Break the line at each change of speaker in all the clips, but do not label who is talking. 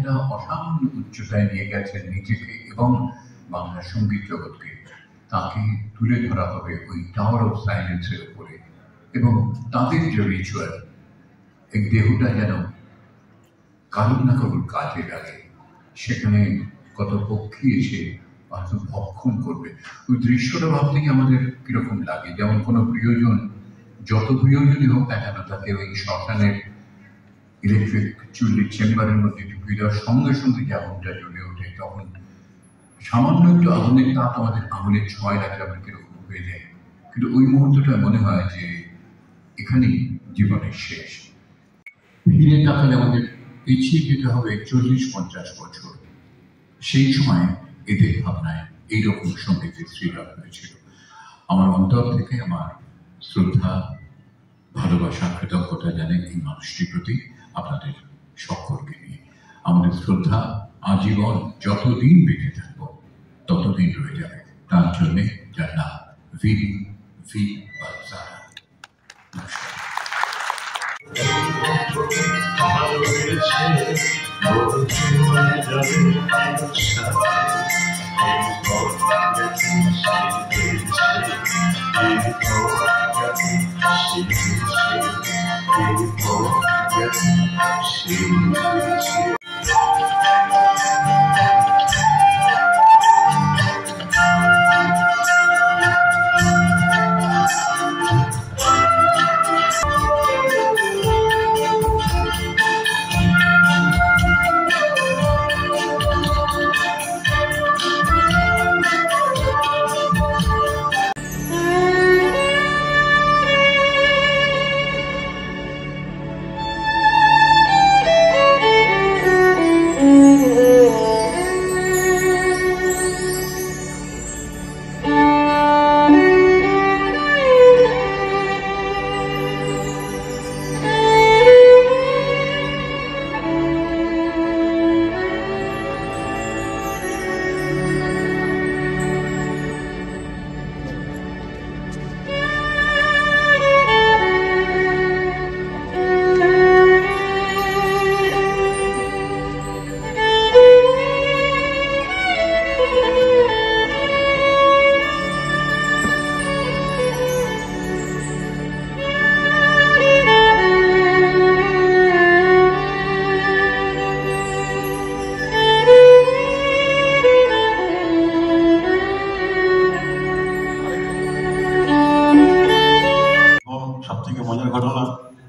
একটা অসামান্য উচ্চতায় নিয়ে গেছেন নিজেকে এবং বাংলা সঙ্গীত জগৎকে, তাকে তুলে ধরা হবে ওই টাওয়ার অফ সাইলেন্সের উপরে। এবং তাদের যে রিচুয়াল, এই দেহটা যেন কারুর না কারুর কাজে লাগে, সেখানে কত পক্ষী এসে হয়তো ভক্ষণ করবে। ওই দৃশ্যটা ভাবতেই আমাদের কিরকম লাগে, যেমন কোনো প্রিয়জন, যত প্রিয়জনই হোক না কেন, তাকে ওই শ্মশানের ইলেকট্রিক চুল্লির চেম্বারের মধ্যে ঢুকিয়ে দেওয়ার সঙ্গে সঙ্গে যে আগুনটা জ্বলে ওঠে, তখন সামান্য একটু আগুনের তাপ আমাদের আঙুলের ছোঁয়ায় লাগলে আমরা কিরকম হয়ে যায়। কিন্তু ওই মুহূর্তটা মনে হয় যে এখানেই জীবনের শেষ। ফিরে তাকালে আমাদের পিছিয়ে যেতে হবে 40-50 বছর। সেই সময় এদের ভাবনায় এইরকম সঙ্গীতের সৃজন হয়েছিল। আমার অন্তর থেকে আমার শ্রদ্ধা, ভালোবাসা, কৃতজ্ঞতা জানাই এই মানুষটির প্রতি, আপনাদের সকলকে নিয়ে। আমাদের শ্রদ্ধা আজীবন, যতদিন বেঁচে থাকবো ততদিন রয়ে যাবে তার জন্যে, যার নাম ভি বালসারা।
মজার ঘটনা,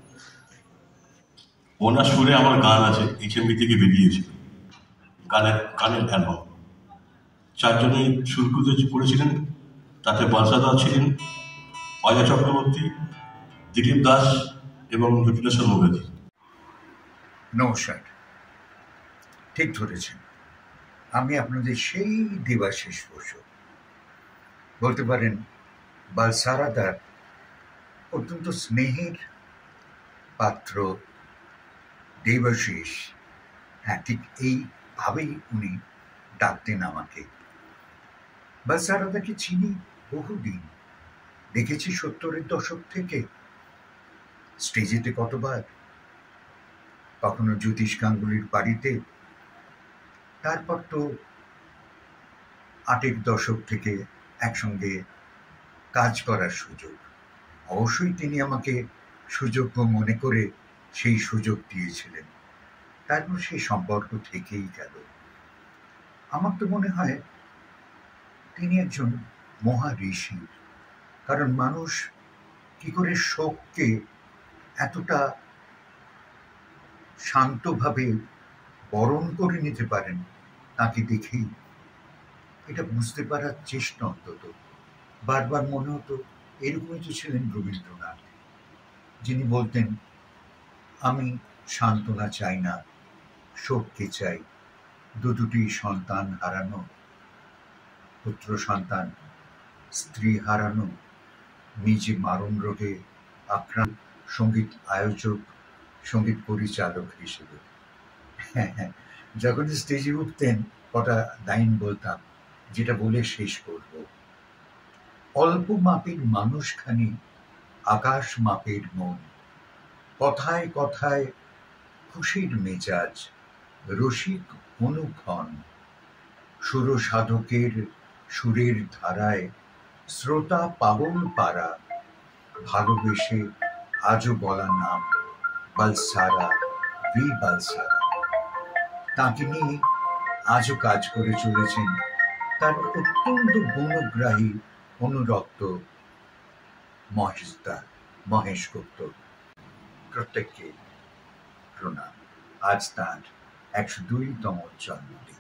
ওনার সুরে আমার গান আছে, HMV থেকে বেরিয়েছিল, গানের অ্যালবাম। 4 জনেই সুর করেছিলেন, তাতে বালসাদা ছিলেন, অজয় চক্রবর্তী, দিলীপ দাস এবং জটিলেশ্বর মুখার্জি।
নমস্কার, ঠিক ধরেছেন, আমি আপনাদের সেই দেবাশিস বসু। বলতে পারেন বালসারাদার অত্যন্ত স্নেহের পাত্র দেবাশিস। হ্যাঁ, ঠিক এইভাবেই উনি ডাকতেন আমাকে। বালসারাদাকে চিনি বহুদিন, দেখেছি 70-এর দশক থেকে, স্টেজেতে কতবার, কখনো জ্যোতিষ গাঙ্গুলির বাড়িতে, তারপর তো 8-এর দশক থেকে একসঙ্গে কাজ করার সুযোগ। অবশ্যই তিনি আমাকে সুযোগ্য মনে করে সেই সুযোগ দিয়েছিলেন, তারপর সেই সম্পর্ক থেকেই গেল। আমার তো মনে হয় তিনি একজন মহা ঋষি, কারণ মানুষ কি করে শোককে এতটা শান্তভাবে বরণ করে নিতে পারেন, তাকে দেখেই এটা বুঝতে পারার চেষ্টা। অন্তত বারবার মনে হতো এরকমই তো ছিলেন রবীন্দ্রনাথ, যিনি বলতেন, আমি সান্ত্বনা চাই না, শোককে চাই। দুটি সন্তান হারানো, পুত্র সন্তান, স্ত্রী হারানো, নিজে মারণ রোগে আক্রান্ত, সঙ্গীত আয়োজক, সঙ্গীত পরিচালক হিসেবে। যখন স্টেজে উঠতেন কটা লাইন বলতাম, যেটা বলে শেষ করব। অল্প মাপের মানুষখানি, আকাশ মাপের মন, কথায় কথায় খুশির মেজাজ, রসিক অনুক্ষণ সুরসাধকের সুরের ধারায় শ্রোতা পাগল পারা, ভালোবেসে আজও বলা নাম বালসারা, ভি বালসারা। তাকে নিয়ে আজও কাজ করে চলেছেন তার অত্যন্ত গুণগ্রাহী অনুরক্ত মহেশ গুপ্ত। প্রত্যেককে প্রণাম। আজ তাঁর 102তম জন্মদিন।